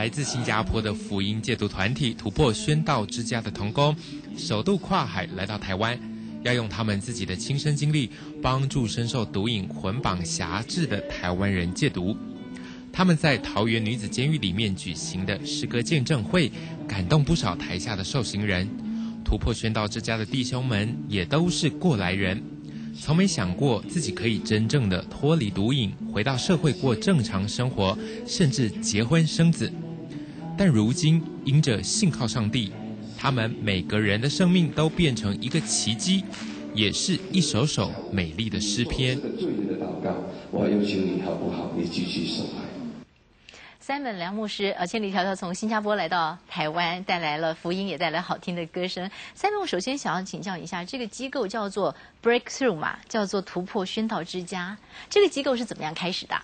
来自新加坡的福音戒毒团体突破宣道之家的同工，首度跨海来到台湾，要用他们自己的亲身经历，帮助深受毒瘾捆绑辖制的台湾人戒毒。他们在桃园女子监狱里面举行的诗歌见证会，感动不少台下的受刑人。突破宣道之家的弟兄们也都是过来人，从没想过自己可以真正的脱离毒瘾，回到社会过正常生活，甚至结婚生子。但如今因着信靠上帝，他们每个人的生命都变成一个奇迹，也是一首首美丽的诗篇。 这个罪人的祷告，我要求你好不好？你继续守怀。 Simon 梁牧师，千里迢迢从新加坡来到台湾，带来了福音，也带来好听的歌声。Simon，我首先想要请教一下，这个机构叫做 Breakthrough 嘛，叫做突破宣道之家，这个机构是怎么样开始的？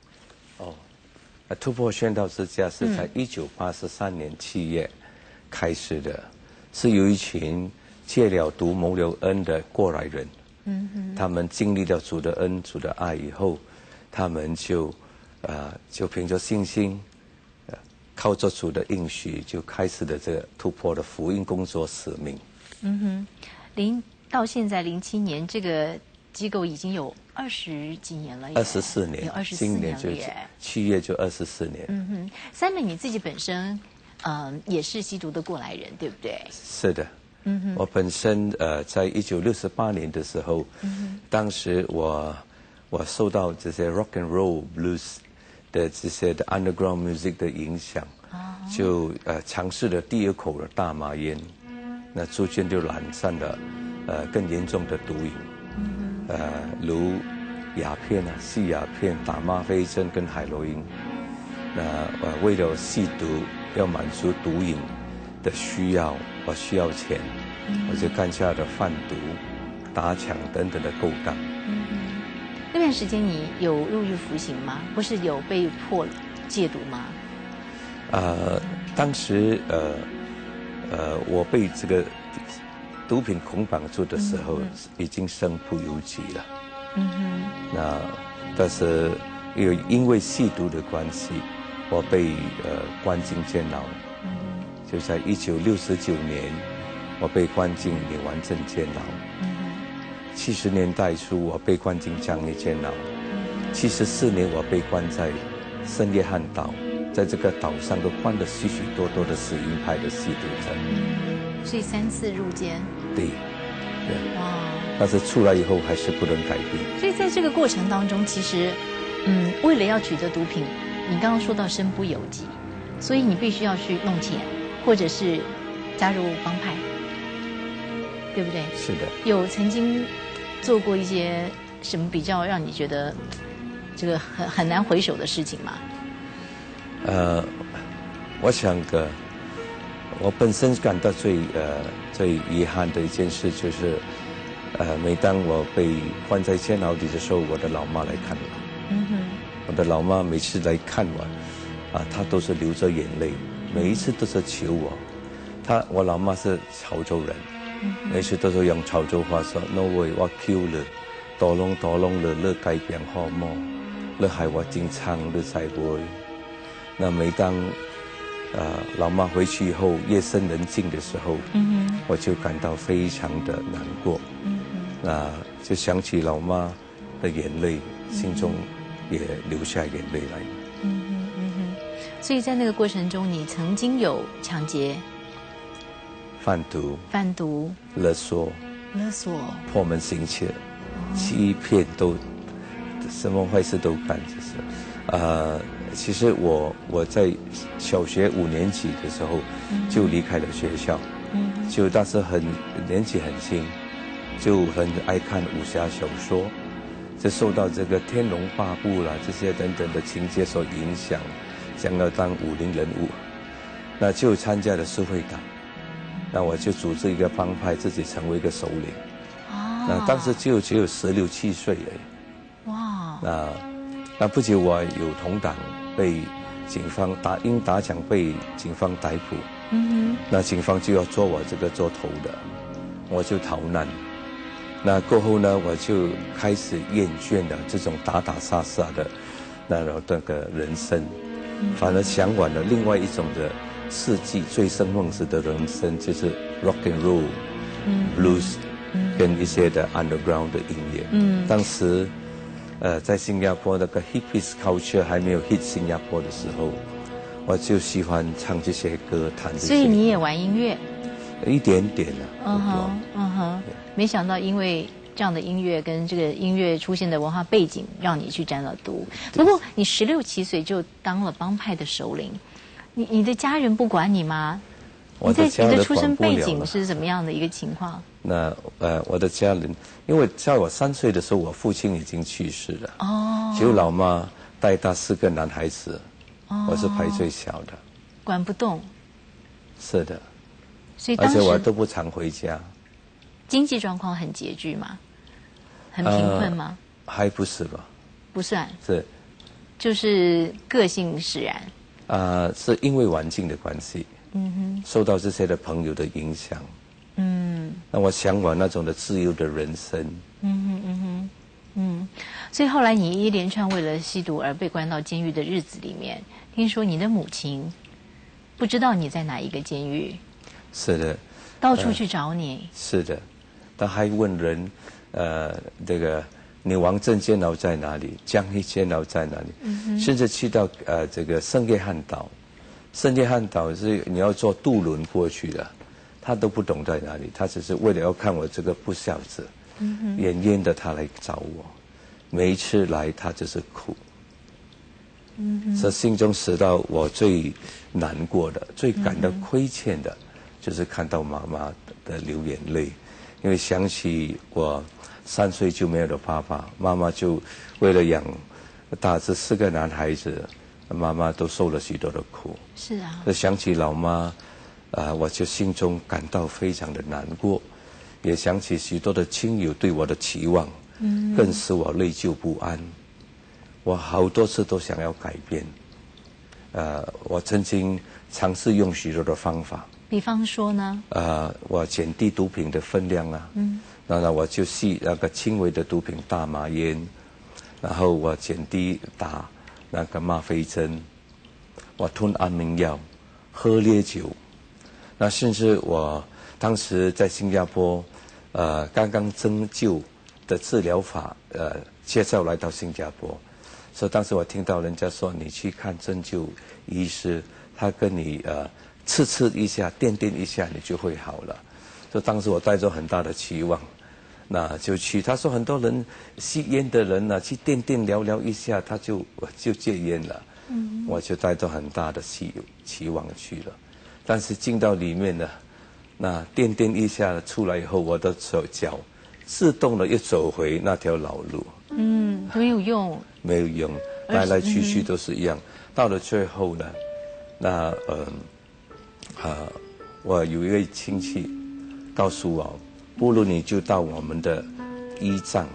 突破宣道之家是在1983年7月开始的，是有一群戒了毒、蒙了恩的过来人。他们经历了主的恩、主的爱以后，他们就凭着信心，靠着主的应许，就开始了这个突破的福音工作使命。 到现在07年，这个机构已经有20几年了耶 ，24年， 有24年今年就7月就24年。 Simon，你自己本身也是吸毒的过来人，对不对？ 是的。我本身在1968年的时候，当时我受到这些 rock and roll blues 的这些的 underground music 的影响，就尝试了第2口的大麻烟，那逐渐就染上了更严重的毒瘾，如鸦片啊、吸鸦片、打吗啡针跟海洛因。那为了吸毒，要满足毒瘾的需要，我需要钱，我就干下了贩毒、打抢等等的勾当。 那段时间你有入狱服刑吗？或是有被迫戒毒吗？ 当时我被这个毒品捆绑住的时候，已经身不由己了。但是因为吸毒的关系，我被关进监牢。就在1969年，我被关进岭湾镇监牢。70年代初，我被关进江业监牢。74年，我被关在圣约翰岛，在这个岛上都关了许许多多的死鹰派的吸毒者。 所以3次入监。 对。 哇！ 但是出来以后还是不能改变。 所以在这个过程当中，其实，为了要取得毒品，你刚刚说到身不由己，所以你必须要去弄钱，或者是加入帮派，对不对？ 是的。有曾经做过一些什么比较让你觉得这个很难回首的事情吗？ 我想我本身感到最遗憾的一件事就是，每当我被关在监牢里的时候，我的老妈来看我。我的老妈每次来看我，她都是流着眼泪，每一次都是求我。我老妈是潮州人，每次都是用潮州话说：“那位我求了，多隆了，你改变好么？你害我经常你在不？”那每当老妈回去以后，夜深人静的时候，我就感到非常的难过。就想起老妈的眼泪，心中也流下眼泪来。 所以在那个过程中，你曾经有抢劫、 贩毒、勒索、破门行窃、欺骗，都什么坏事都干，就是其实我在小学5年级的时候就离开了学校，就当时年纪很轻，就很爱看武侠小说，就受到这个《天龙八部》啦这些等等的情节所影响，想要当武林人物，那就参加了社会党，那我就组织一个帮派，自己成为一个首领。那当时只有16、17岁而已。哇！那不久我有同党被警方因打抢被警方逮捕。那警方就要抓我这个做头的，我就逃难。那过后呢，我就开始厌倦了这种打打杀杀的那个人生， 反而向往了另外一种的世纪醉生梦死的人生，就是 rock and roll、blues，跟一些的 underground 的音乐。当时，在新加坡那个 hippies culture 还没有 hit 新加坡的时候，我就喜欢唱这些歌，弹这些歌。 所以你也玩音乐？ 一点点啊。 没想到因为这样的音乐跟这个音乐出现的文化背景，让你去沾了毒。不过你16、17岁就当了帮派的首领，你的家人不管你吗？你的出生背景是什么样的一个情况？ 那我的家人，因为在我3岁的时候，我父亲已经去世了。只有老妈带大4个男孩子，我是排最小的。 管不动。是的。 所以当时而且我都不常回家。 经济状况很拮据吗？很贫困吗？ 还不是吧？ 不算。 是。 就是个性使然。 是因为环境的关系。受到这些的朋友的影响。那我向往那种的自由的人生。 所以后来你一连串为了吸毒而被关到监狱的日子里面，听说你的母亲不知道你在哪一个监狱。 是的。 到处去找你。 是的。他还问人，这个你王镇监牢在哪里？江西监牢在哪里？甚至去到这个圣约翰岛。圣约翰岛是你要坐渡轮过去的，他都不懂在哪里，他只是为了要看我这个不孝子，远远的他来找我，每一次来他就是哭，这心中使到我最难过的、最感到亏欠的，就是看到妈妈的流眼泪，因为想起我3岁就没有了爸爸，妈妈就为了养大这4个男孩子。妈妈都受了许多的苦， 是啊。 想起老妈，我就心中感到非常的难过，也想起许多的亲友对我的期望，更使我内疚不安。我好多次都想要改变，我曾经尝试用许多的方法。 比方说呢？ 我减低毒品的分量啊，那我就吸那个轻微的毒品，大麻烟，然后我减低打那个吗啡针，我吞安眠药，喝烈酒，那甚至我当时在新加坡，刚刚针灸的治疗法，介绍来到新加坡，所以当时我听到人家说你去看针灸医师，他跟你刺一下，电一下，你就会好了。所以当时我带着很大的期望。那就去，他说很多人吸烟的人呢，去电聊一下，他就戒烟了。我就带着很大的期望去了，但是进到里面呢，那电一下出来以后，我的脚自动的又走回那条老路。 没有用。没有用，来去都是一样。到了最后呢，那我有一位亲戚告诉我。不如你就到我们的依藏，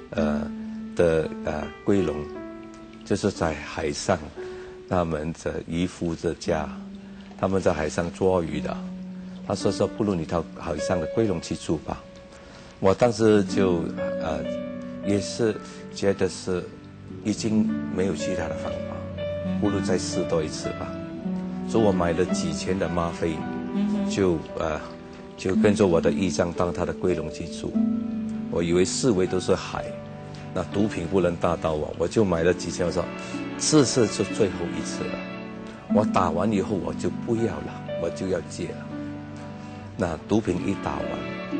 归龙，就是在海上，他们的渔夫的家，他们在海上捉鱼的。他说不如你到海上的归龙去住吧。我当时就也是觉得是已经没有其他的方法，不如再试多一次吧。所以我买了几钱的吗啡，就跟着我的姨丈到他的归龙去住，我以为4围都是海，那毒品不能打到我，我就买了几千，我说这是最后一次了，我打完以后我就不要了，我就要戒了。那毒品一打完，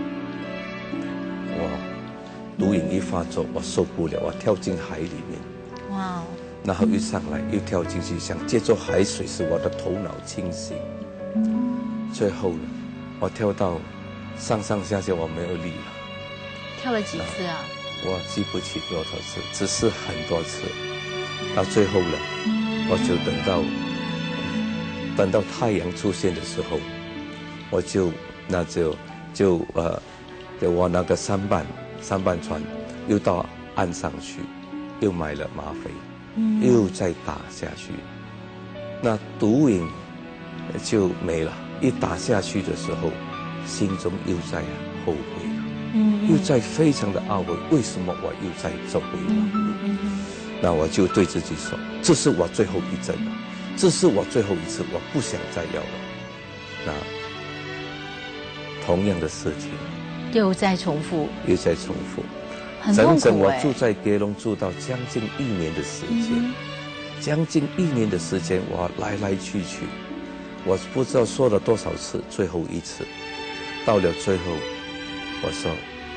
我毒瘾一发作，我受不了，我跳进海里面。哇！然后一上来又跳进去，想借助海水使我的头脑清醒。最后呢？我跳到上下我没有力了。 跳了几次啊？ 我记不起多少次，只是很多次。到最后了，我就等到太阳出现的时候，我就我那个三板船又到岸上去，又买了吗啡，又再打下去，那毒瘾就没了。一打下去的时候，心中又在后悔了，又在非常的懊悔，为什么我又在走回了？那我就对自己说，这是我最后一针了， 这是我最后一次，我不想再要了。那同样的事情又在重复， 整整我住在基隆住到将近1年的时间，将近1年的时间，我来来去去，我不知道说了多少次，最后一次，到了最后，我说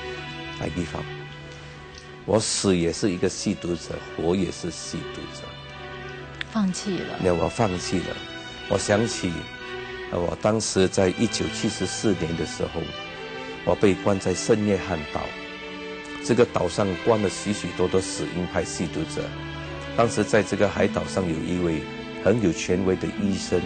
I give up， 我死也是一个吸毒者，活也是吸毒者， 放弃了。 那我放弃了。我想起，我当时在1974年的时候，我被关在圣约翰岛。这个岛上关了许多的死硬派吸毒者。当时在这个海岛上有一位很有权威的医生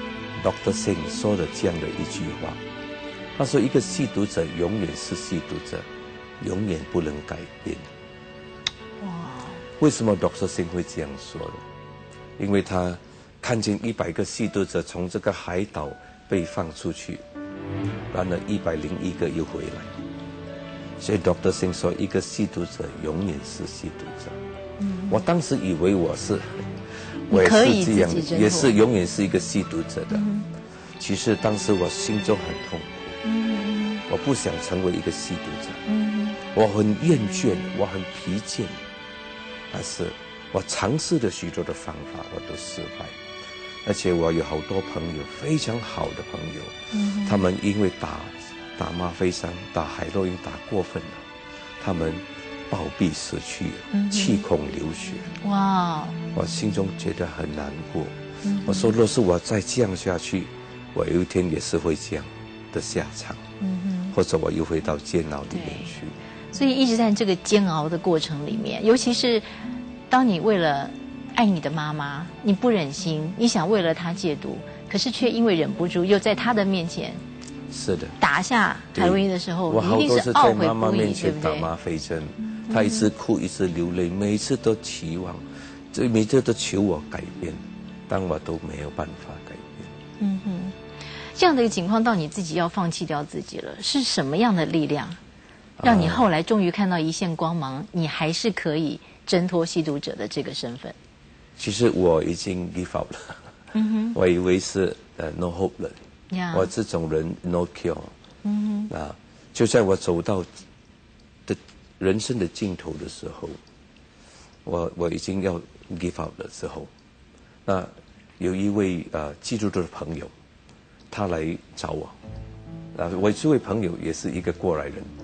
Dr. Singh 说了这样的一句话，他说一个吸毒者永远是吸毒者，永远不能改变。哇！为什么 Dr. Singh 会这样说呢？因为他看见100个吸毒者从这个海岛被放出去，然而101个又回来。所以 Dr. Singh 说，一个吸毒者永远是吸毒者。我当时以为我也是这样的，也是永远是一个吸毒者的。其实当时我心中很痛苦，我不想成为一个吸毒者，我很厌倦，我很疲倦，但是我尝试了许多的方法，我都失败。而且我有好多朋友，非常好的朋友，他们因为打吗啡枪、打海洛因打过分了，他们暴毙死去了，气孔流血。哇！我心中觉得很难过。我说，若是我再这样下去，我有一天也是会这样的下场。或者我又会到监牢里面去。 所以一直在这个煎熬的过程里面，尤其是当你为了爱你的妈妈，你不忍心，你想为了她戒毒，可是却因为忍不住，又在她的面前。 是的， 打下海洛因的时候， 我好多是在妈妈面前打吗啡针，她一直哭，一直流泪，每一次都期望，每次都求我改变，但我都没有办法改变。 这样的一个情况，到你自己要放弃掉自己了，是什么样的力量，让你后来终于看到一线光芒，你还是可以挣脱吸毒者的这个身份？ 其实我已经 give up 了，我以为是no hope 了。我这种人 no cure， 就在我走到的人生的尽头的时候，我已经要 give up 的时候，那有一位基督徒的朋友，他来找我，我这位朋友也是一个过来人，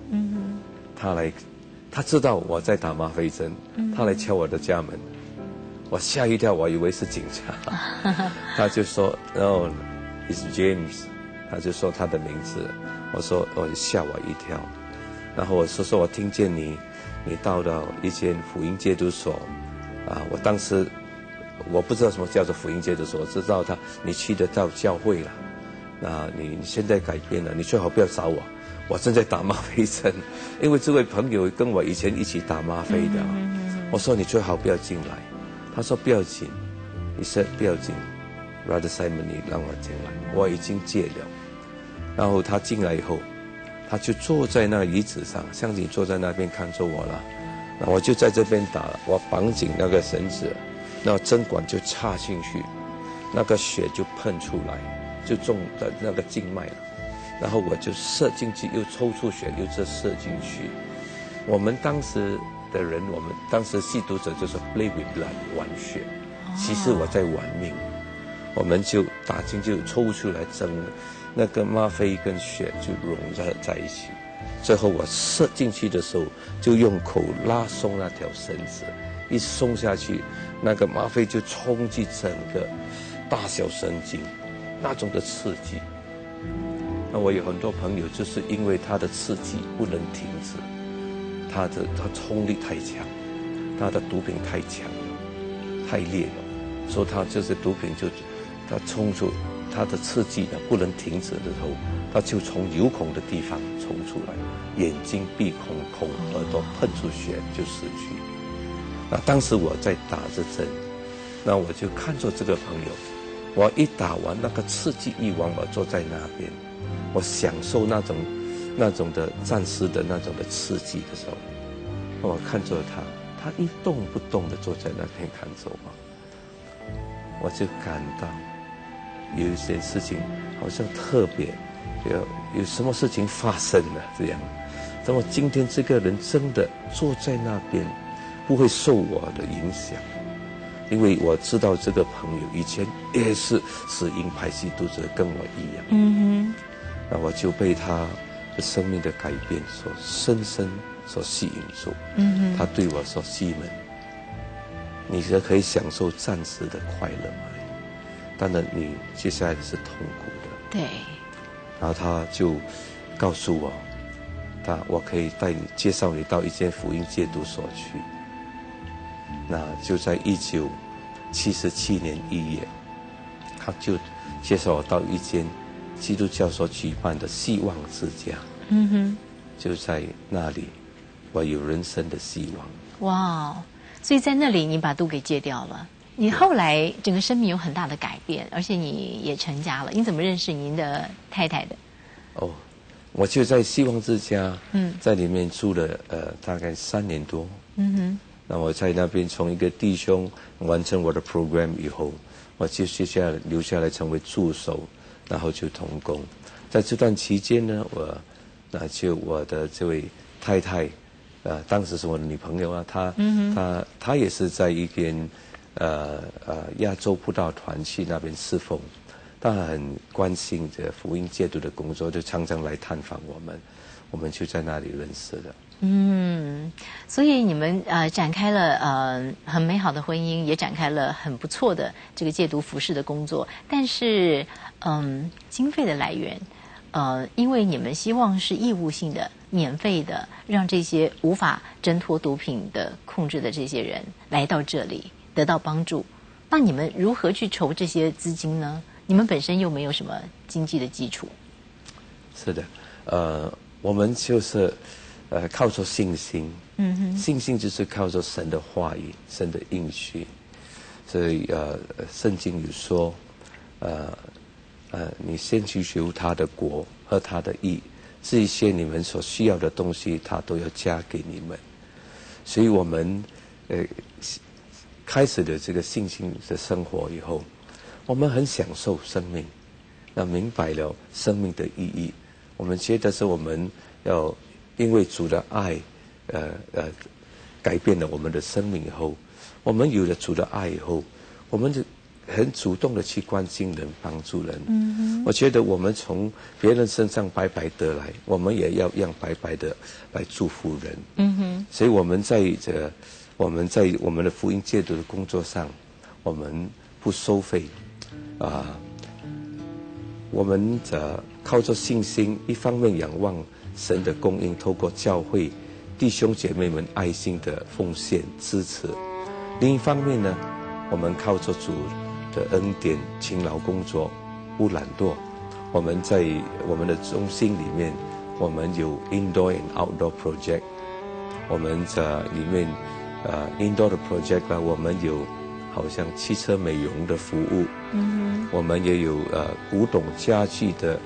他知道我在打吗啡针，他来敲我的家门，我吓一跳，我以为是警察，他就说哦。It's James， 他就说他的名字，我说吓我一跳，然后我说我听见你到了一间福音戒毒所，我当时我不知道什么叫做福音戒毒所，我知道你去得到教会了，你现在改变了，你最好不要找我，我正在打吗啡针，因为这位朋友跟我以前一起打吗啡的，我说你最好不要进来，他说不要紧，你说不要紧。Brother Simon， 你让我进来，我已经戒了。然后他进来以后，他就坐在那椅子上，像你坐在那边看着我了。那我就在这边打了，我绑紧那个绳子，那针管就插进去，那个血就喷出来，就中的那个静脉了。然后我就射进去，又抽出血，又再射进去。我们当时的人，我们当时吸毒者就是 play with blood 玩血，其实我在玩命。我们就打进就抽出来，整那个吗啡跟血就融在一起。最后我射进去的时候，就用口拉松那条绳子，一松下去，那个吗啡就冲进整个大小神经，那种的刺激。那我有很多朋友就是因为他的刺激不能停止，他冲力太强，他的毒品太强了，太烈了，所以他就是毒品就。他冲出他的刺激呢不能停止的时候，他就从有孔的地方冲出来，眼睛、鼻孔、耳朵喷出血就死去。那当时我在打着针，那我就看着这个朋友，我一打完那个刺激一完，我坐在那边，我享受那种的暂时的那种的刺激的时候，我看着他一动不动的坐在那边看着我。 我就感到有一些事情好像特别有什么事情发生了这样。那么今天这个人真的坐在那边，不会受我的影响，因为我知道这个朋友以前也是死因排气肚子跟我一样。那我就被他的生命的改变所深深所吸引住。他对我说：“西门，你可以享受暂时的快乐吗？当然，你接下来是痛苦的。” 对。 然后他就告诉我，我可以介绍你到一间福音戒毒所去。那就在1977年1月，他就介绍我到一间基督教所举办的希望之家。就在那里，我有人生的希望。 哇，所以在那里你把毒给戒掉了。你后来整个生命有很大的改变，而且你也成家了。你怎么认识您的太太的？ 我就在希望之家，在里面住了大概3年多。那我在那边从一个弟兄完成我的 program 以后，我就留下来成为助手，然后就同工。在这段期间呢，我的这位太太，当时是我的女朋友啊，她也是在一边亚洲布道团去那边侍奉，她很关心这福音戒毒的工作，就常常来探访我们就在那里认识的。 所以你们展开了很美好的婚姻，也展开了很不错的这个戒毒服事的工作。但是经费的来源，因为你们希望是义务性的、免费的，让这些无法挣脱毒品的控制的这些人来到这里得到帮助。那你们如何去筹这些资金呢？你们本身又没有什么经济的基础。 是的，我们就是靠着信心。信心就是靠着神的话语、神的应许。所以圣经有说，你先去求他的国和他的义，这一些你们所需要的东西，他都要加给你们。所以我们开始了这个信心的生活以后，我们很享受生命，那明白了生命的意义。我们觉得是我们要因为主的爱，改变了我们的生命以后，我们有了主的爱以后，我们就很主动的去关心人、帮助人。我觉得我们从别人身上白白得来，我们也要让白白的来祝福人。所以我们在我们的福音戒毒的工作上，我们不收费，我们靠着信心，一方面仰望神的供应，透过教会弟兄姐妹们爱心的奉献支持；另一方面呢，我们靠着主的恩典，勤劳工作，不懒惰。我们在我们的中心里面，我们有 indoor and outdoor project。我们里面indoor 的 project 呢，我们有好像汽车美容的服务。我们也有古董家具的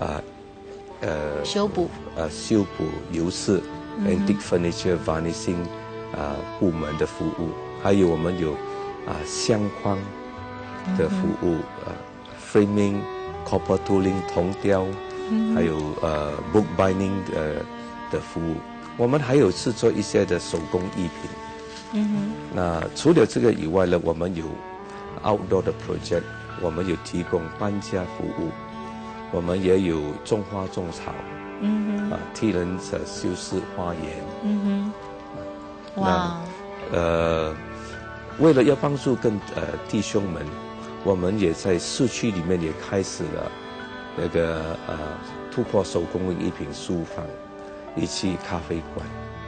修补油饰，antique furniture varnishing 部门的服务，还有我们有相框的服务，framing copper tooling 铜雕，还有book binding 的服务。我们还有制作一些的手工艺品。那除了这个以外呢，我们有 outdoor 的 project， 我们有提供搬家服务，我们也有种花种草，替人修饰花园。 哇！ 为了要帮助弟兄们，我们也在市区里面也开始了那个突破手工艺品书坊以及咖啡馆。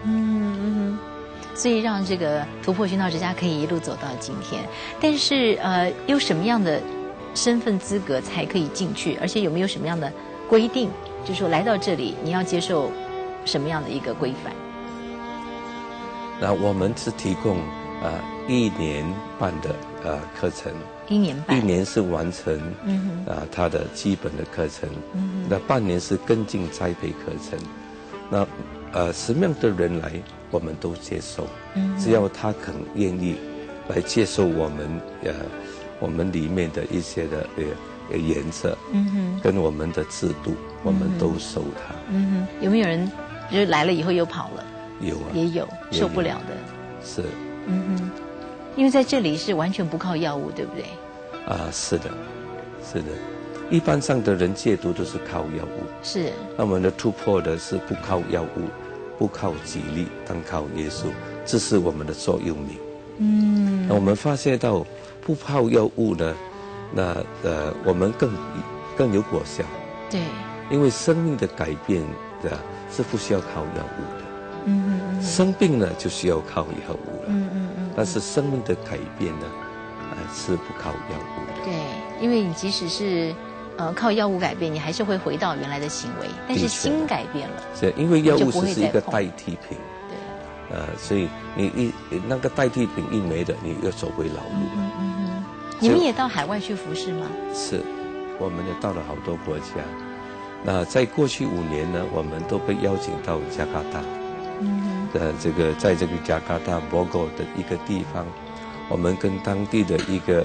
所以让这个突破宣道之家可以一路走到今天。但是有什么样的身份资格才可以进去？而且有没有什么样的规定？就是说来到这里你要接受什么样的一个规范？ 那我们是提供1年半的课程。 1年半。1 年是完成他的基本的课程。那半年是跟进栽培课程。那什么样的人来，我们都接受。只要他肯愿意来接受我们我们里面的一些的颜色，跟我们的制度，我们都收它。 有没有人就来了以后又跑了？ 有啊， 也有受不了的。 是。 因为在这里是完全不靠药物，对不对？ 是的，是的。一般上的人戒毒都是靠药物， 是。 那我们的突破的是不靠药物，不靠激励，但靠耶稣，这是我们的座右铭。那我们发现到不靠药物呢，那我们更有果效。 对。因为生命的改变的是不需要靠药物的。生病呢就需要靠药物了。但是生命的改变呢，是不靠药物的。 对，因为你即使是靠药物改变，你还是会回到原来的行为，但是心改变了。 是，因为药物是一个代替品。 对。 所以你那个代替品一没了，你又走回老路。 你们也到海外去服侍吗？ 是，我们也到了好多国家。那在过去5年呢，我们都被邀请到加拿大。在这个加拿大博格的一个地方，我们跟当地的一个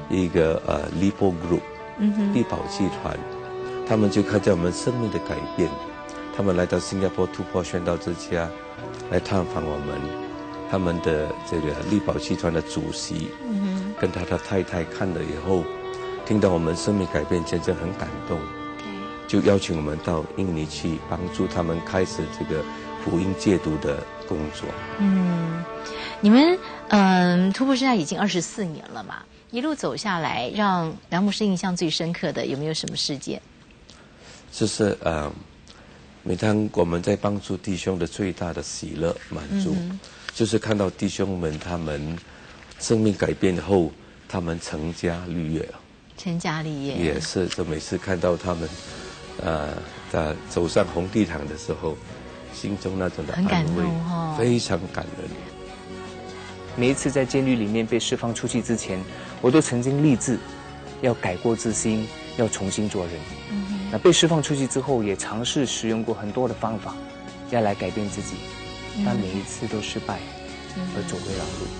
Lipo Group，力宝集团，他们就看见我们生命的改变，他们来到新加坡突破宣道之家，来探访我们，他们的这个力宝集团的主席，跟他的太太看了以后，听到我们生命改变，真正很感动，就邀请我们到印尼去帮助他们开始这个福音戒毒的工作。 你们突破之家已经24年了嘛，一路走下来，让梁牧师印象最深刻的有没有什么事件？ 就是每当我们在帮助弟兄的最大的喜乐满足，就是看到弟兄们他们生命改变后，他们成家立业了。成家立业也是，就每次看到他们走上红地毯的时候，心中那种的安慰，非常感人。 每一次在监狱里面被释放出去之前，我都曾经立志要改过自新，要重新做人。那被释放出去之后，也尝试使用过很多的方法，要来改变自己，但每一次都失败，而走回老路。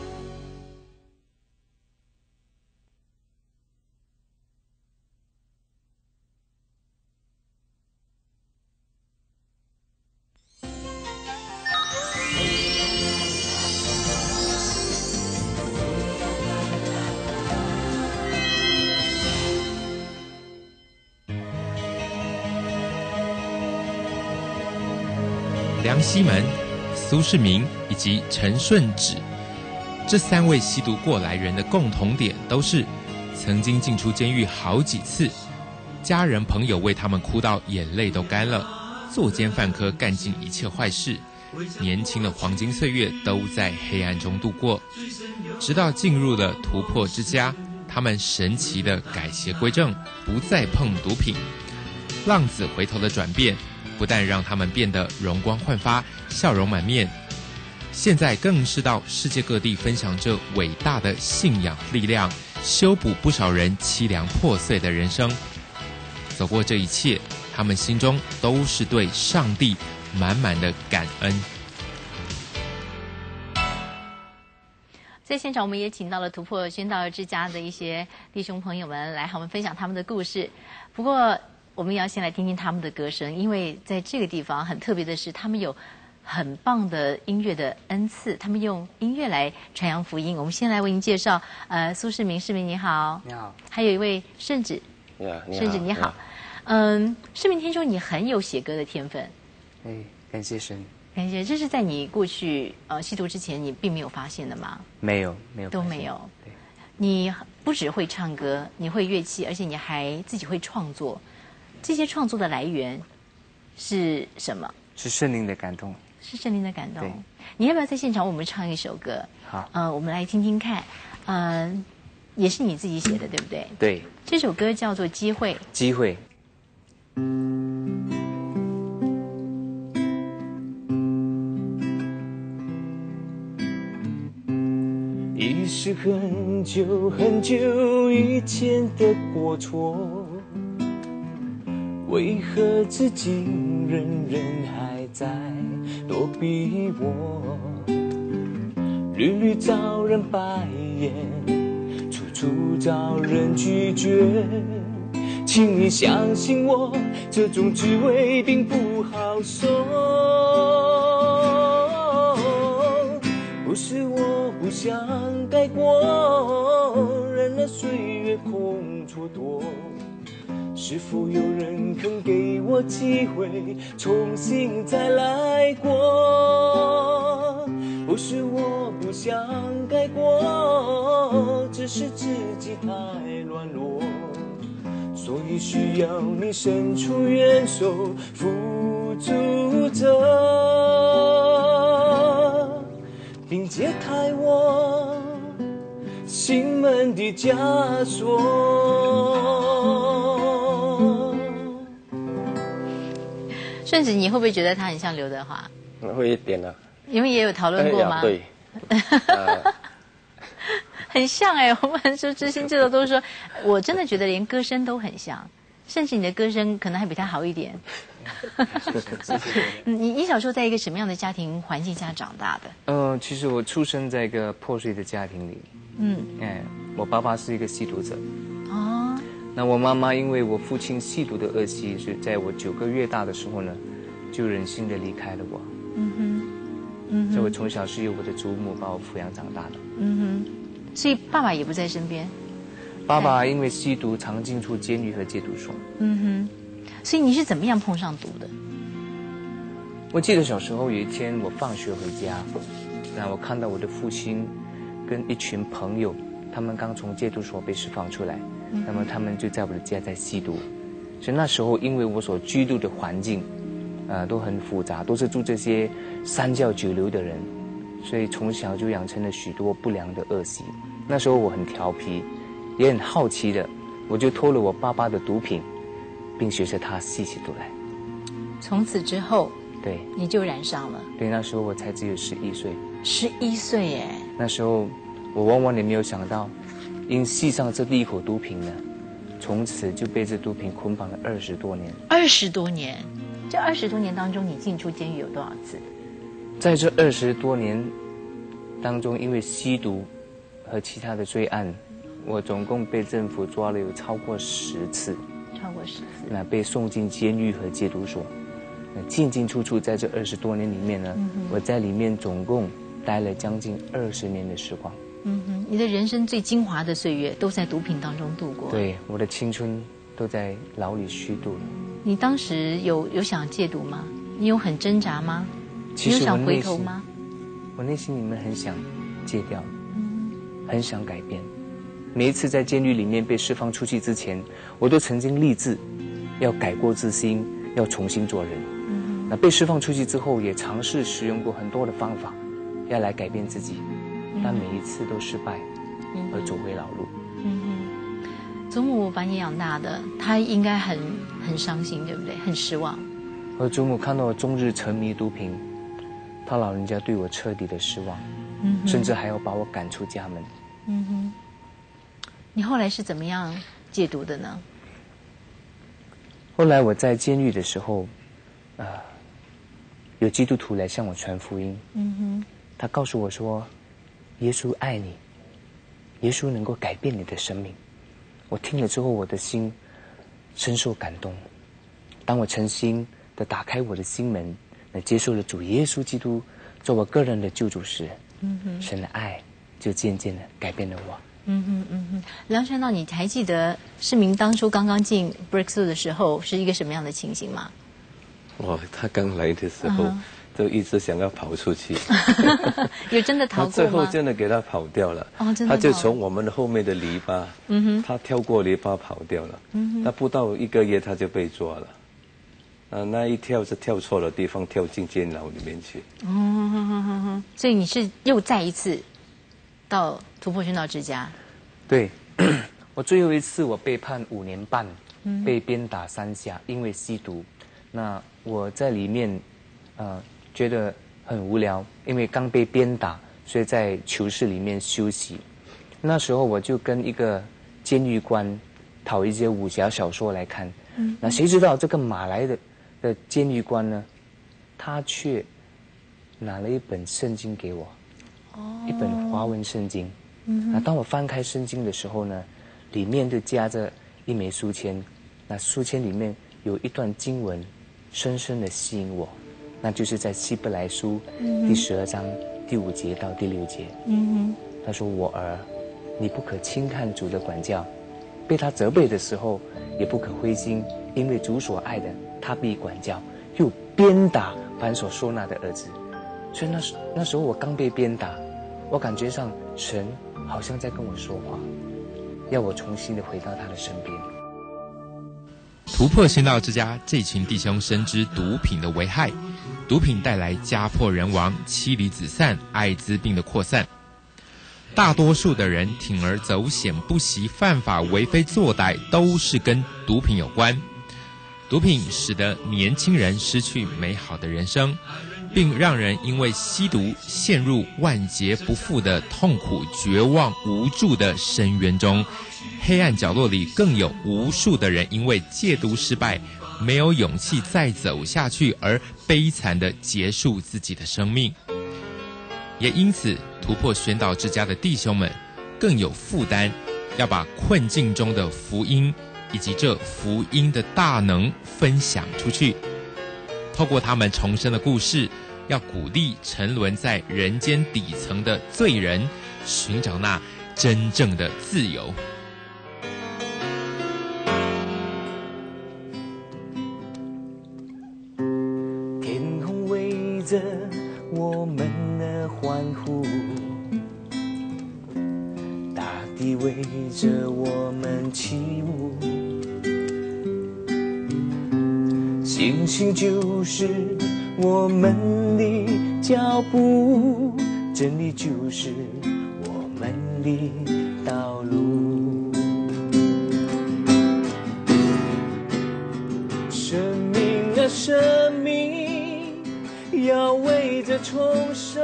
梁希门、苏世民以及陈顺芷，这3位吸毒过来人的共同点都是曾经进出监狱好几次，家人朋友为他们哭到眼泪都干了，作奸犯科，干尽一切坏事，年轻的黄金岁月都在黑暗中度过，直到进入了突破之家，他们神奇的改邪归正，不再碰毒品，浪子回头的转变不但让他们变得容光焕发，笑容满面，现在更是到世界各地分享着伟大的信仰力量，修补不少人凄凉破碎的人生。走过这一切，他们心中都是对上帝满满的感恩。 在现场，我们也请到了突破宣道之家的一些弟兄朋友们来和我们分享他们的故事。不过我们也要先来听听他们的歌声，因为在这个地方很特别的是，他们有很棒的音乐的恩赐，他们用音乐来传扬福音。我们先来为您介绍，苏世民，世民你好。 你好。 还有一位顺芷，顺芷你好。世民听说你很有写歌的天分。 感谢神。 感谢，这是在你过去吸毒之前，你并没有发现的吗？ 没有， 都没有。 对。 你不只会唱歌，你会乐器，而且你还自己会创作。这些创作的来源是什么？ 是圣灵的感动。 是圣灵的感动。你要不要在现场为我们唱一首歌？ 好。 我们来听听看。也是你自己写的，对不对？ 对。 这首歌叫做《机会》。 机会。已是很久很久以前的过错，为何至今人人还在躲避我？屡屡遭人白眼，处处遭人拒绝。请你相信我，这种滋味并不好受。不是我不想改过，任了岁月空蹉跎。是否有人肯给我机会，重新再来过？不是我不想改过，只是自己太软弱。所以需要你伸出援手，扶助着，并解开我心门的枷锁。 顺子，你会不会觉得他很像刘德华？ 会一点啊。 你们也有讨论过吗？ 对。 很像哎，我们说知心这个都说，我真的觉得连歌声都很像，甚至你的歌声可能还比他好一点。你小时候在一个什么样的家庭环境下长大的？ 其实我出生在一个破碎的家庭里。我爸爸是一个吸毒者。哦。那我妈妈因为我父亲吸毒的恶习，是在我9个月大的时候呢，就忍心的离开了我。所以我从小是由我的祖母把我抚养长大的。 所以爸爸也不在身边。 爸爸因为吸毒常进出监狱和戒毒所。 所以你是怎么样碰上毒的？ 我记得小时候有一天我放学回家，那我看到我的父亲跟一群朋友，他们刚从戒毒所被释放出来，那么他们就在我的家在吸毒。所以那时候因为我所居住的环境都很复杂，都是住这些三教九流的人，所以从小就养成了许多不良的恶习。那时候我很调皮，也很好奇的，我就偷了我爸爸的毒品，并学着他吸起毒来。 从此之后， 对， 你就染上了。 对，那时候我才只有11岁。 11岁耶！ 那时候我万万也没有想到，因吸上这第一口毒品呢，从此就被这毒品捆绑了20多年。 20多年，这20多年当中，你进出监狱有多少次？ 在这20多年当中，因为吸毒和其他的罪案，我总共被政府抓了有超过10次。 超过10次。 那被送进监狱和戒毒所，那进进出出，在这20多年里面呢，我在里面总共待了将近20年的时光。 你的人生最精华的岁月都在毒品当中度过。 对，我的青春都在牢里虚度了。 你当时有想戒毒吗？你有很挣扎吗？ 其实你有想回头吗？ 我内心里面很想戒掉，很想改变。每一次在监狱里面被释放出去之前，我都曾经立志要改过自新，要重新做人。那被释放出去之后，也尝试使用过很多的方法，要来改变自己，但每一次都失败，而走回老路。 祖母把你养大的，她应该很伤心，对不对？很失望。 我祖母看到我终日沉迷毒品，她老人家对我彻底的失望，甚至还要把我赶出家门。 你后来是怎么样戒毒的呢？ 后来我在监狱的时候，有基督徒来向我传福音。他告诉我说，耶稣爱你，耶稣能够改变你的生命。我听了之后，我的心深受感动。当我诚心的打开我的心门，接受了主耶稣基督做我个人的救主时，神的爱就渐渐的改变了我。 梁传道，你还记得世明当初刚刚进 Breakthrough 的时候是一个什么样的情形吗？ 他刚来的时候就一直想要跑出去。 有真的逃过吗？ 最后真的给他跑掉了。他就从我们的后面的篱笆，他跳过篱笆跑掉了。他不到1个月他就被抓了。那一跳是跳错了地方，跳进监牢里面去。 所以你是又再一次到突破宣道之家？ 对，我最后一次我被判5年半，被鞭打3下，因为吸毒。那我在里面，觉得很无聊，因为刚被鞭打，所以在囚室里面休息。那时候我就跟一个监狱官讨一些武侠小说来看。那谁知道这个马来的监狱官呢，他却拿了一本圣经给我，一本华文圣经。 那当我翻开圣经的时候呢，里面就夹着一枚书签，那书签里面有一段经文，深深的吸引我，那就是在希伯来书第12章第5节到第6节。他说：“我儿，你不可轻看主的管教，被他责备的时候，也不可灰心，因为主所爱的，他必管教，又鞭打凡所收纳的儿子。”所以那时候我刚被鞭打，我感觉上神好像在跟我说话，要我重新的回到他的身边。 突破宣道之家，这群弟兄深知毒品的危害，毒品带来家破人亡、妻离子散、艾滋病的扩散。大多数的人铤而走险、不惜犯法、为非作歹，都是跟毒品有关。毒品使得年轻人失去美好的人生，并让人因为吸毒陷入万劫不复的痛苦、绝望、无助的深渊中。黑暗角落里更有无数的人因为戒毒失败，没有勇气再走下去，而悲惨地结束自己的生命。也因此，突破宣道之家的弟兄们更有负担，要把困境中的福音以及这福音的大能分享出去。透过他们重生的故事，要鼓励沉沦在人间底层的罪人，寻找那真正的自由。 天空围着我们的欢呼，大地围着我们起舞，星星就是我们的脚步，真理就是我们的道路。生命啊，生命要为着重生，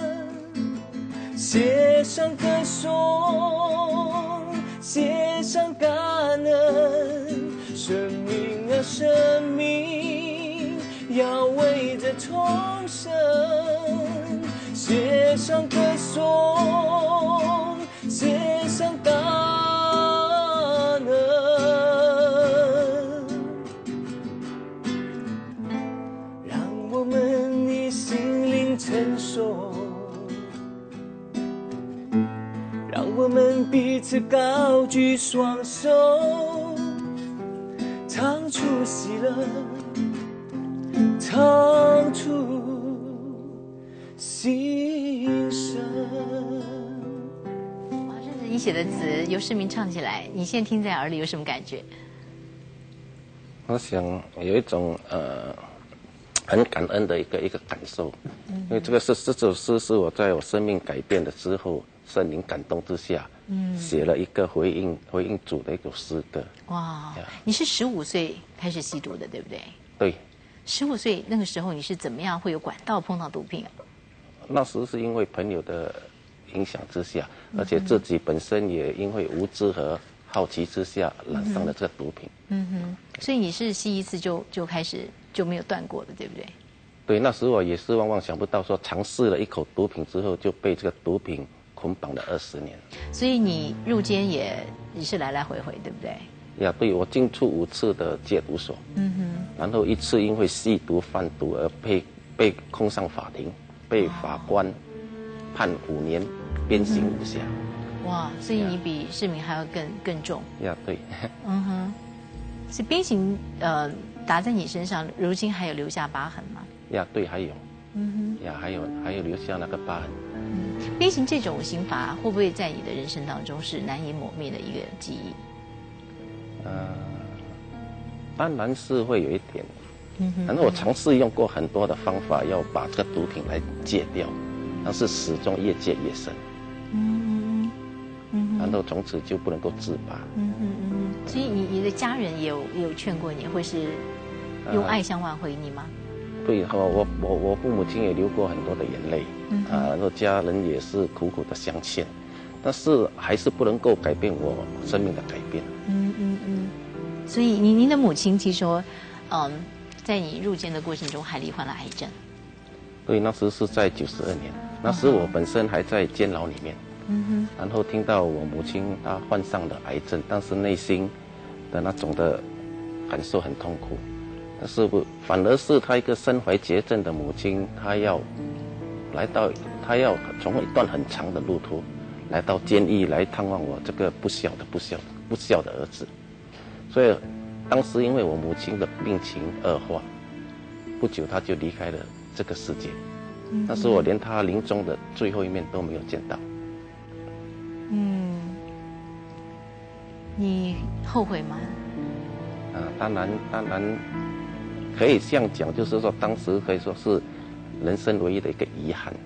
写上歌颂，写上感恩。生命啊，生命要为着重生，写上歌颂，写上感恩。让我们的心灵成熟，让我们彼此高举双手，唱出喜乐，唱出心声。 哇，这是你写的词，由世民唱起来，你现在听在耳里有什么感觉？ 我想有一种很感恩的一个感受，因为这首诗是我在我生命改变的之后，圣灵感动之下，写了一个回应主的一首诗歌。 哇，你是15岁开始吸毒的，对不对？ 对。 15岁那个时候，你是怎么样会有管道碰到毒品啊？ 那时是因为朋友的影响之下，而且自己本身也因为无知和好奇之下染上了这个毒品。 所以你是吸一次就开始就没有断过了，对不对？ 对，那时我也是万万想不到，说尝试了一口毒品之后，就被这个毒品捆绑了20年。所以你入监也是来来回回，对不对？ 呀，对，我进出5次的戒毒所。然后1次因为吸毒贩毒而被控上法庭，被法官判5年，鞭刑5下。 哇，所以你比世民还要更重。 呀，对。 是鞭刑打在你身上，如今还有留下疤痕吗？ 呀，对，还有。呀，还有留下那个疤痕。 鞭刑这种刑罚会不会在你的人生当中是难以抹灭的一个记忆？ 当然是会有一点。然后我尝试用过很多的方法要把这个毒品来戒掉，但是始终越戒越深。然后从此就不能够自拔。 所以你的家人也有劝过你，会是用爱相挽回你吗？ 对，我父母亲也流过很多的眼泪，然后家人也是苦苦的相劝，但是还是不能够改变我生命的改变。 所以您的母亲听说，在你入监的过程中还罹患了癌症。 对，那时是在92年，那时我本身还在监牢里面， 然后听到我母亲她患上了癌症，当时内心的那种的感受很痛苦。但是反而是她一个身怀绝症的母亲，她要从一段很长的路途来到监狱来探望我这个不孝的儿子。所以当时因为我母亲的病情恶化，不久她就离开了这个世界。但是我连她临终的最后一面都没有见到。 你后悔吗？ 当然可以这样讲，就是说当时可以说是人生唯一的一个遗憾，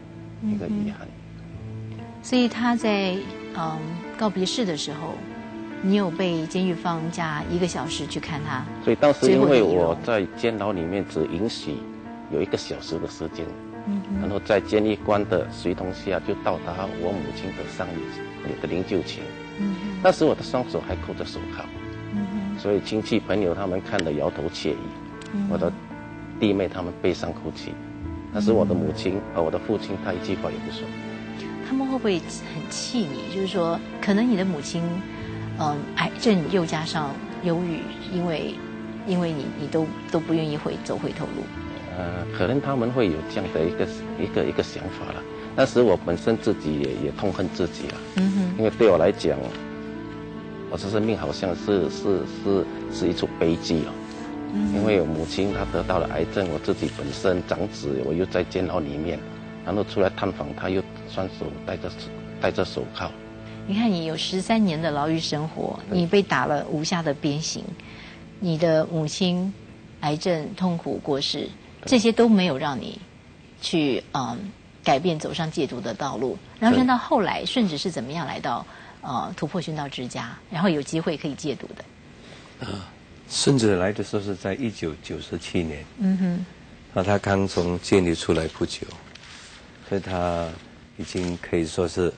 所以他在告别式的时候，你有被监狱放假1个小时去看他。 所以当时因为我在监牢里面只允许有1个小时的时间，然后在监狱官的随同下就到达我母亲的丧礼的灵柩前。当时我的双手还扣着手铐，所以亲戚朋友他们看了摇头惬意，我的弟妹他们悲伤哭泣，但是我的母亲我的父亲他一句话也不说。 他们会不会很气你？就是说，可能你的母亲，癌症又加上忧郁，因为你都不愿意走回头路。 可能他们会有这样的一个想法了。但是我本身自己也痛恨自己了，因为对我来讲，我的生命好像是一出悲剧哦。因为我母亲她得到了癌症，我自己本身长子，我又在监牢里面，然后出来探访她，又双手戴着手铐。 你看，你有13年的牢狱生活，你被打了5下的鞭刑，你的母亲癌症痛苦过世，这些都没有让你去改变走上戒毒的道路。然后到后来，顺子是怎么样来到突破宣道之家，然后有机会可以戒毒的？ 顺子来的时候是在1997年，他刚从监狱出来不久，所以他已经可以说是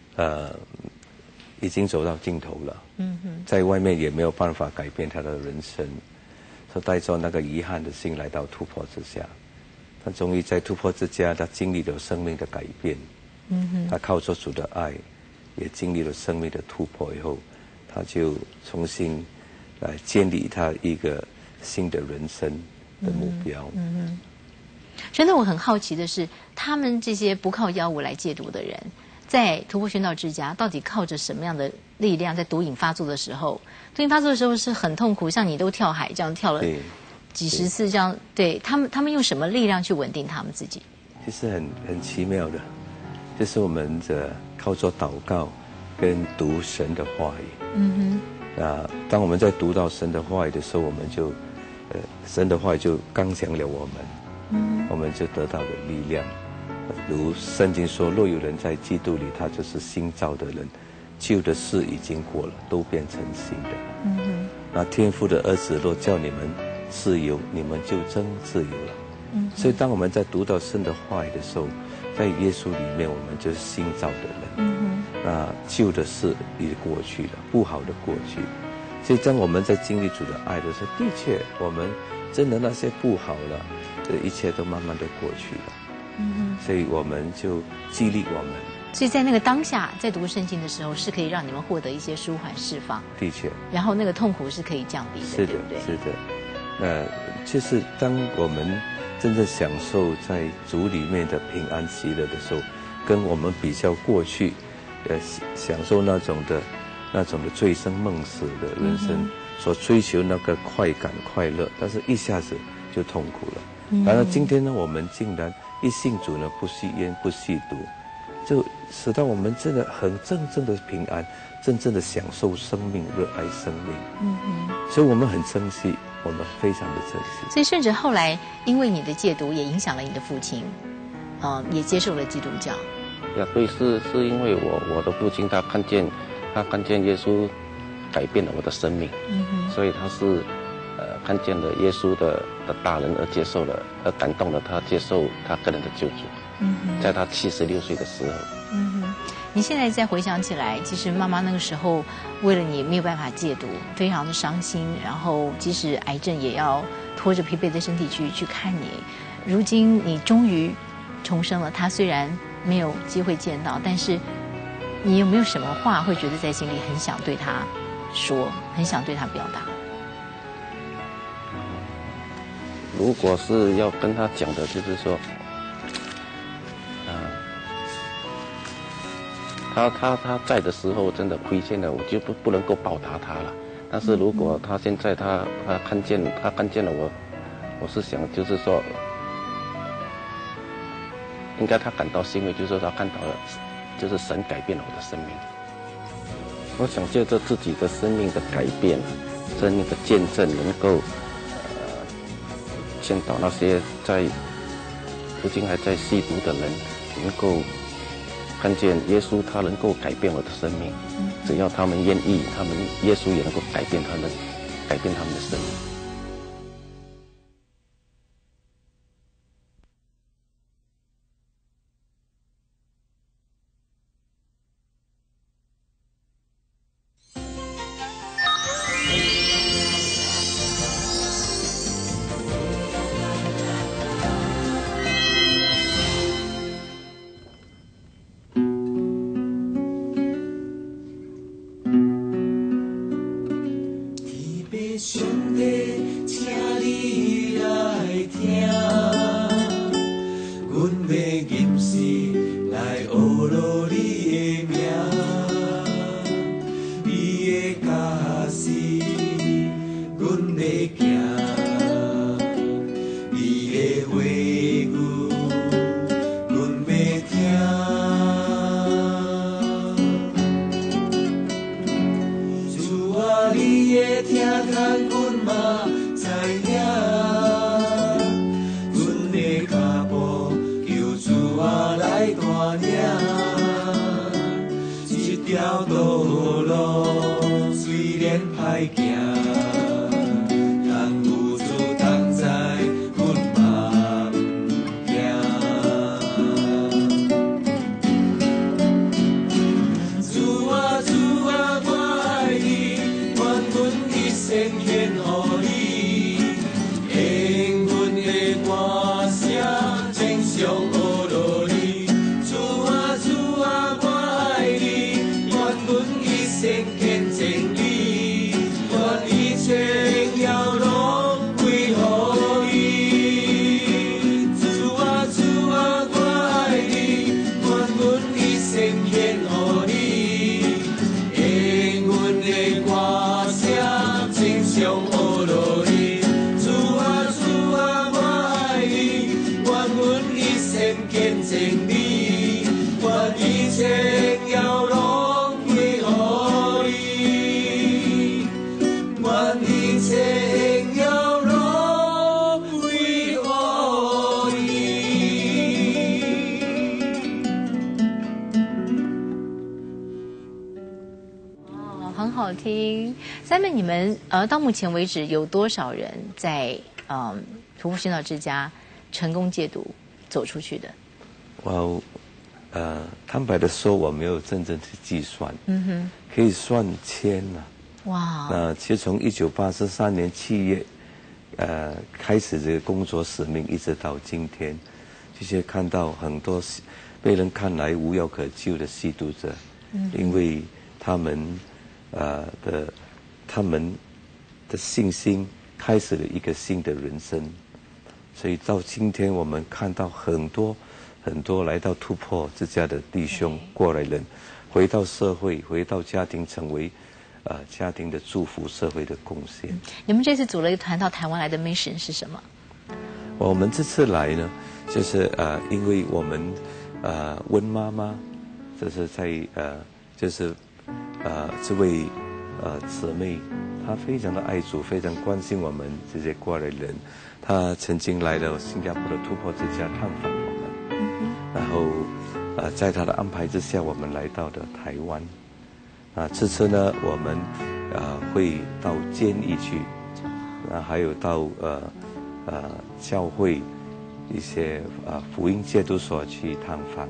已经走到尽头了。在外面也没有办法改变他的人生，所以带着那个遗憾的心来到突破之家。他终于在突破之家，他经历了生命的改变。他靠着主的爱，也经历了生命的突破以后，他就重新来建立他一个新的人生的目标。 真的，我很好奇的是，他们这些不靠药物来戒毒的人，在突破宣道之家，到底靠着什么样的力量？在毒瘾发作的时候，是很痛苦，像你都跳海这样跳了几十次这样。对他们用什么力量去稳定他们自己？ 其实很奇妙的，就是我们靠着祷告跟读神的话语。当我们在读到神的话语的时候，我们就神的话语就刚强了我们，我们就得到了力量。如圣经说，若有人在基督里，他就是新造的人，旧的事已经过了，都变成新的。那天父的儿子若叫你们自由，你们就真自由了。所以当我们在读到神的话语的时候，在耶稣里面，我们就是新造的人。那旧的事已过去了，不好的过去。所以当我们在经历主的爱的时候，的确我们真的那些不好了，一切都慢慢的过去了。所以我们就激励我们。 所以在那个当下，在读圣经的时候，是可以让你们获得一些舒缓释放。 的确。然后那个痛苦是可以降低的， 是的， 对不对？ 是的。就是当我们真正享受在主里面的平安喜乐的时候，跟我们比较过去，享受那种的醉生梦死的人生，所追求那个快感快乐，但是一下子就痛苦了。然后今天呢，我们竟然一信主呢，不吸烟不吸毒，就使到我们真的很真正的平安，真正的享受生命，热爱生命。所以我们很珍惜，我们非常的珍惜。 所以顺子后来因为你的戒毒，也影响了你的父亲，也接受了基督教。 对，是因为我的父亲他看见耶稣改变了我的生命，所以他是看见了耶稣的大能而接受了，而感动了他接受他个人的救主。在他76岁的时候。 你现在再回想起来，其实妈妈那个时候为了你没有办法戒毒，非常的伤心，然后即使癌症也要拖着疲惫的身体去看你。如今你终于重生了，他虽然没有机会见到，但是你有没有什么话会觉得在心里很想对他说，很想对他表达？ 如果是要跟他讲的，就是说，他在的时候真的亏欠了，我就不能够报答他了。但是如果他现在他看见了我是想就是说，应该他感到欣慰，就是说他看到了，就是神改变了我的生命。我想借着自己的生命的改变，生命的见证，能够见到那些如今还在吸毒的人，能够看见耶稣，他能够改变我的生命。只要他们愿意，耶稣也能够改变他们的生命。 听Simon，你们到目前为止有多少人在徒步宣道之家成功戒毒走出去的？ 坦白的说，我没有真正去计算，可以算千了。哇！那其实从1983年7月，开始这个工作使命，一直到今天，这些看到很多被人看来无药可救的吸毒者，因为他们的信心开始了一个新的人生，所以到今天我们看到很多来到突破之家的弟兄过来人，回到社会，回到家庭，成为家庭的祝福，社会的贡献。 你们这次组了一个团到台湾来的 mission 是什么？ 我们这次来呢，就是因为我们温妈妈，这是在这位姊妹，她非常的爱主，非常关心我们这些过来人。她曾经来到新加坡的突破之家探访我们，然后在她的安排之下，我们来到了台湾。这次呢，我们会到监狱去，还有到教会一些福音戒毒所去探访。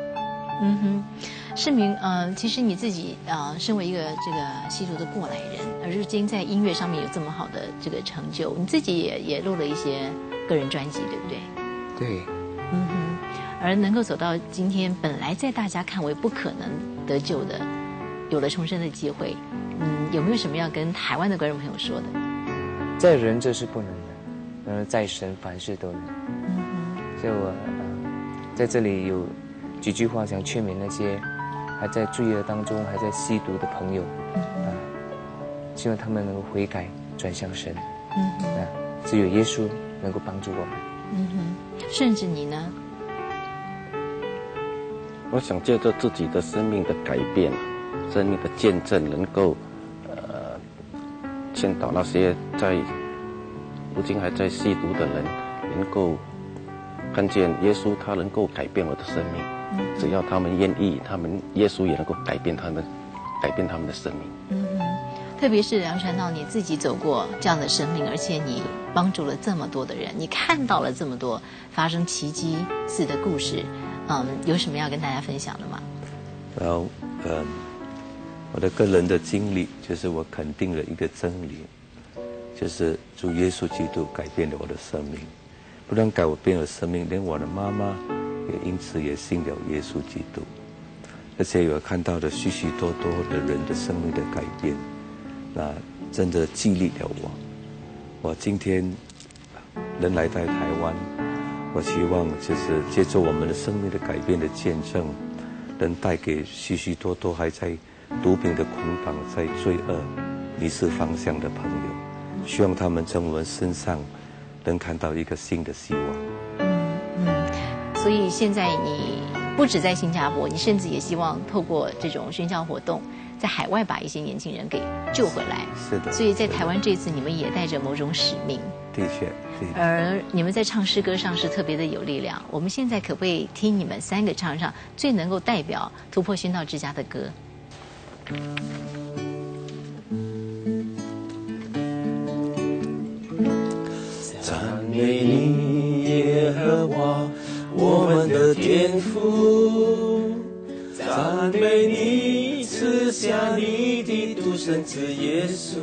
世明，其实你自己身为一个这个吸毒的过来人，而如今在音乐上面有这么好的这个成就，你自己也录了一些个人专辑，对不对？ 对。 而能够走到今天，本来在大家看为不可能得救的，有了重生的机会。有没有什么要跟台湾的观众朋友说的？ 在人这是不能的，在神凡事都能。所以我在这里有几句话想劝勉那些还在罪恶当中、还在吸毒的朋友，希望他们能够悔改，转向神。只有耶稣能够帮助我们。 甚至你呢？ 我想借着自己的生命的改变，生命的见证，能够劝导那些如今还在吸毒的人，能够看见耶稣，他能够改变我的生命。只要他们愿意，耶稣也能够改变他们的生命。 特别是梁传道，你自己走过这样的生命，而且你帮助了这么多的人，你看到了这么多发生奇迹似的故事，有什么要跟大家分享的吗？ 然后，我的个人的经历就是我肯定了一个真理，就是主耶稣基督改变了我的生命，不但改变了生命，连我的妈妈也因此也信了耶稣基督，而且我看到了许许多多的人的生命的改变，那真的激励了我。我今天能来到台湾，我希望就是借助我们的生命的改变的见证，能带给许许多多还在毒品的捆绑、在罪恶迷失方向的朋友，希望他们从我们身上能看到一个新的希望。 所以现在你不止在新加坡，你甚至也希望透过这种宣教活动，在海外把一些年轻人给救回来。 是的。 所以在台湾这次，你们也带着某种使命。 的确。 而你们在唱诗歌上是特别的有力量。我们现在可不可以听你们三个唱上最能够代表突破宣道之家的歌？ 赞美你，耶和华，我们的天父，赞美你赐下你的独生子耶稣，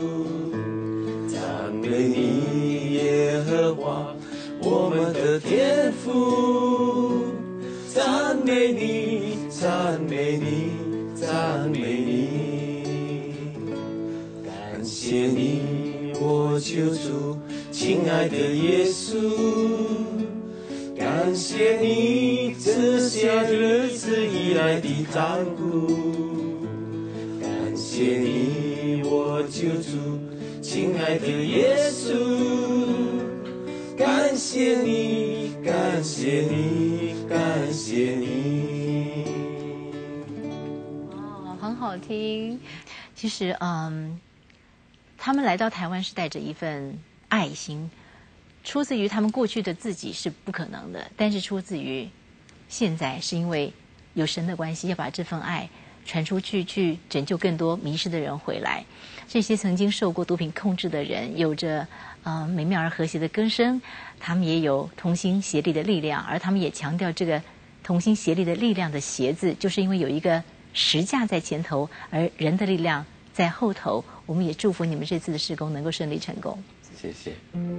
赞美你，耶和华，我们的天父，赞美你，赞美你，赞美你，感谢你，我救主，亲爱的耶稣，感谢你赐下日子以来的照顾，感谢你，我救主，亲爱的耶稣，感谢你，感谢你，感谢你。 很好听。其实，他们来到台湾是带着一份爱心，出自于他们过去的自己是不可能的，但是出自于现在是因为有神的关系，要把这份爱传出去，去拯救更多迷失的人回来。这些曾经受过毒品控制的人，有着美妙而和谐的歌声，他们也有同心协力的力量，而他们也强调这个同心协力的力量的鞋子，就是因为有一个石架在前头，而人的力量在后头。我们也祝福你们这次的事工能够顺利成功。 谢谢。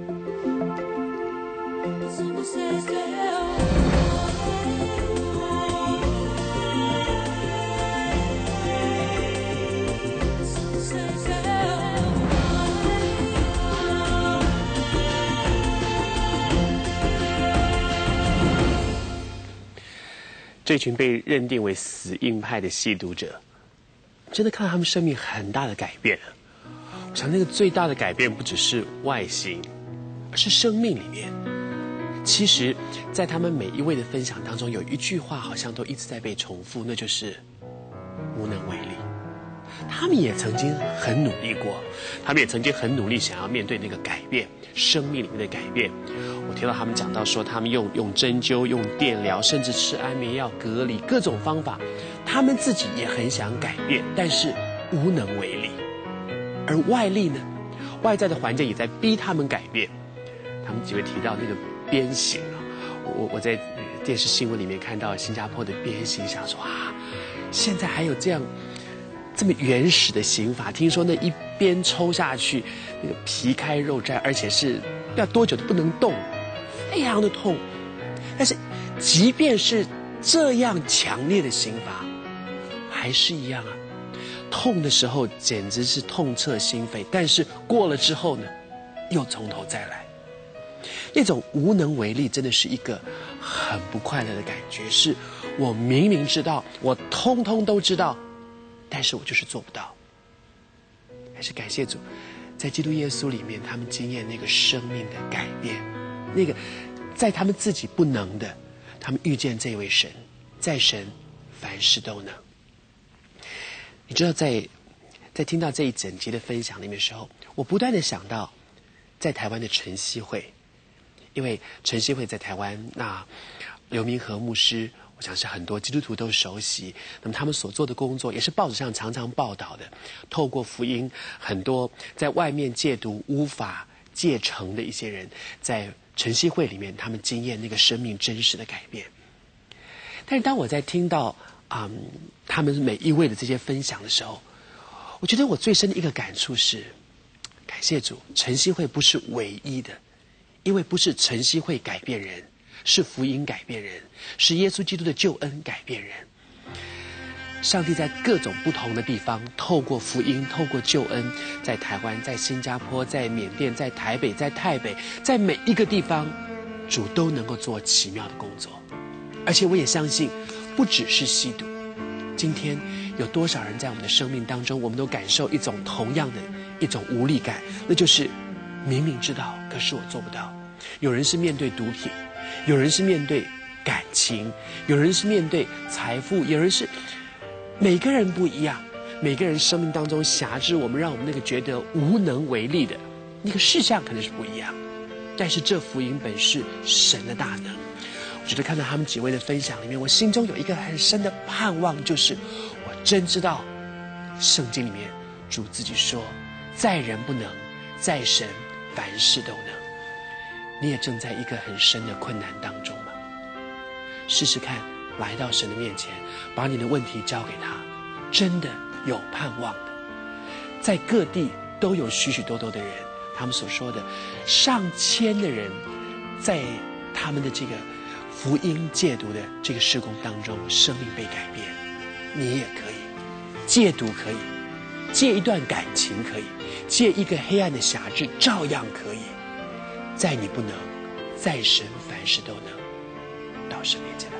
这群被认定为死硬派的吸毒者，真的看到他们生命很大的改变。我想那个最大的改变不只是外形，而是生命里面。其实在他们每一位的分享当中，有一句话好像都一直在被重复，那就是无能为力。他们也曾经很努力过，他们也曾经很努力想要面对那个改变，生命里面的改变。我听到他们讲到说，他们用针灸、用电疗，甚至吃安眠药、隔离各种方法，他们自己也很想改变，但是无能为力。而外力呢，外在的环境也在逼他们改变。他们几位提到那个鞭刑啊，我在电视新闻里面看到新加坡的鞭刑，想说啊，现在还有这么原始的刑法，听说那一鞭抽下去，那个皮开肉绽，而且是要多久都不能动，非常的痛。但是即便是这样强烈的刑罚，还还是一样啊。痛的时候简直是痛彻心扉，但是过了之后呢，又从头再来。那种无能为力真的是一个很不快乐的感觉，是我明明知道，我通通都知道，但是我就是做不到。还是感谢主，在基督耶稣里面，他们经验那个生命的改变，那个在他们自己不能的，他们遇见这位神，在神凡事都能。你知道在听到这一整集的分享里面的时候，我不断的想到在台湾的晨曦会，因为晨曦会在台湾，那刘明和牧师我想是很多基督徒都熟悉，那么他们所做的工作也是报纸上常常报道的，透过福音，很多在外面戒毒无法戒成的一些人，在晨曦会里面他们经验那个生命真实的改变。但是当我在听到他们每一位的这些分享的时候，我觉得我最深的一个感触是，感谢主，晨曦会不是唯一的，因为不是晨曦会改变人，是福音改变人，是耶稣基督的救恩改变人。上帝在各种不同的地方，透过福音，透过救恩，在台湾，在新加坡，在缅甸，在台北，在泰北，在每一个地方，主都能够做奇妙的工作。而且我也相信，不只是吸毒，今天有多少人在我们的生命当中，我们都感受一种同样的一种无力感，那就是明明知道，可是我做不到。有人是面对毒品，有人是面对感情，有人是面对财富，有人是，每个人不一样，每个人生命当中辖制我们，让我们那个觉得无能为力的那个事项可能是不一样，但是这福音本是神的大能。我觉得看到他们几位的分享里面，我心中有一个很深的盼望，就是我真知道圣经里面主自己说，在人不能，在神凡事都能。你也正在一个很深的困难当中吗？试试看，来到神的面前，把你的问题交给他，真的有盼望的。在各地都有许许多多的人，他们所说的上千的人，在他们的这个福音戒毒的这个事工当中，生命被改变。你也可以戒毒，可以戒一段感情，可以戒一个黑暗的辖制，照样可以。在你不能，在神凡事都能。到神面前。